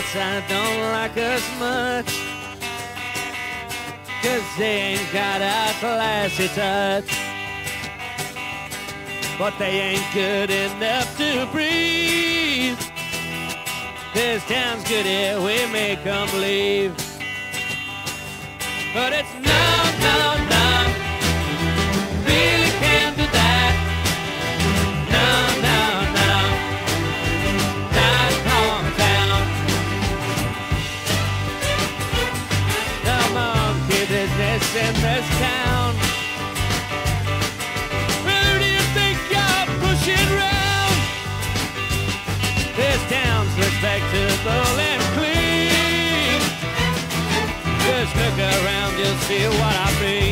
outside don't like us much, 'cause they ain't got a classy touch. But they ain't good enough to breathe. This town's good here, we make them leave. But it's no, no, no, really can't do that. No, no, no, not hometown. No monkey business in this town. Who do you think you're pushing round? This town's respectable and clean. Just look around, you'll see what I mean.